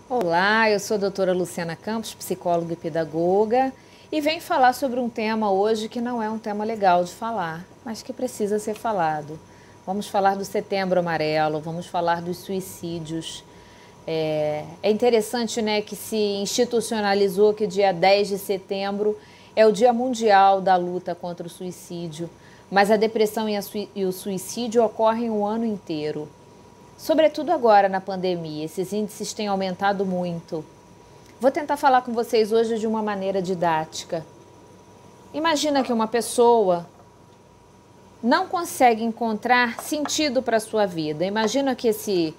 Olá, eu sou a doutora Luciana Campos, psicóloga e pedagoga, e venho falar sobre um tema hoje que não é um tema legal de falar, mas que precisa ser falado. Vamos falar do Setembro Amarelo, vamos falar dos suicídios. É interessante, né, que se institucionalizou que dia 10 de setembro é o Dia Mundial da Luta contra o Suicídio, mas a depressão e o suicídio ocorrem o ano inteiro. Sobretudo agora na pandemia, esses índices têm aumentado muito. Vou tentar falar com vocês hoje de uma maneira didática. Imagina que uma pessoa não consegue encontrar sentido para a sua vida. Imagina que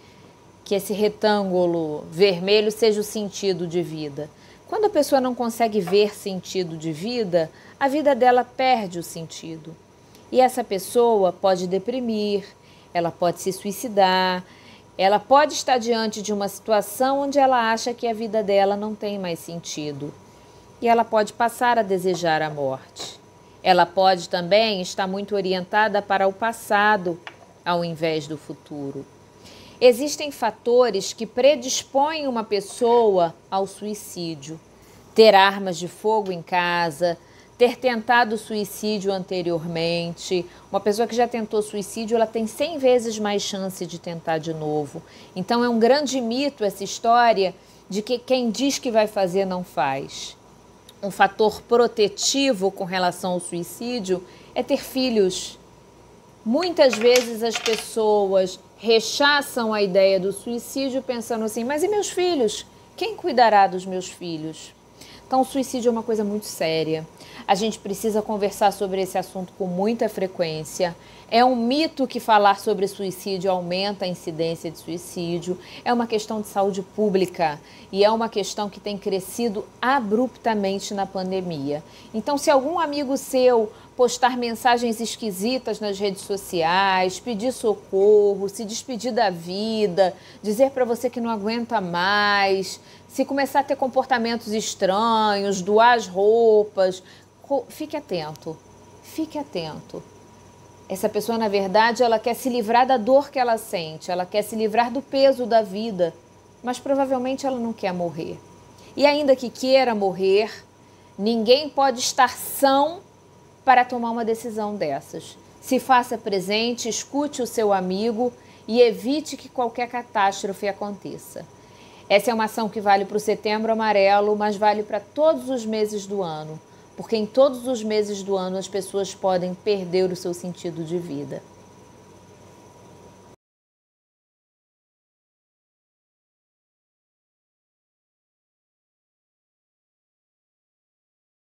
esse retângulo vermelho seja o sentido de vida. Quando a pessoa não consegue ver sentido de vida, a vida dela perde o sentido. E essa pessoa pode deprimir, ela pode se suicidar, ela pode estar diante de uma situação onde ela acha que a vida dela não tem mais sentido. E ela pode passar a desejar a morte. Ela pode também estar muito orientada para o passado, ao invés do futuro. Existem fatores que predispõem uma pessoa ao suicídio. Ter armas de fogo em casa, ter tentado suicídio anteriormente. Uma pessoa que já tentou suicídio, ela tem 100 vezes mais chance de tentar de novo. Então é um grande mito essa história de que quem diz que vai fazer não faz. Um fator protetivo com relação ao suicídio é ter filhos. Muitas vezes as pessoas rechaçam a ideia do suicídio pensando assim, mas e meus filhos? Quem cuidará dos meus filhos? Então, o suicídio é uma coisa muito séria. A gente precisa conversar sobre esse assunto com muita frequência. É um mito que falar sobre suicídio aumenta a incidência de suicídio. É uma questão de saúde pública e é uma questão que tem crescido abruptamente na pandemia. Então, se algum amigo seu postar mensagens esquisitas nas redes sociais, pedir socorro, se despedir da vida, dizer para você que não aguenta mais, se começar a ter comportamentos estranhos, doar as roupas, fique atento, fique atento. Essa pessoa, na verdade, ela quer se livrar da dor que ela sente, ela quer se livrar do peso da vida, mas provavelmente ela não quer morrer. E ainda que queira morrer, ninguém pode estar são para tomar uma decisão dessas. Se faça presente, escute o seu amigo e evite que qualquer catástrofe aconteça. Essa é uma ação que vale para o Setembro Amarelo, mas vale para todos os meses do ano, porque em todos os meses do ano as pessoas podem perder o seu sentido de vida.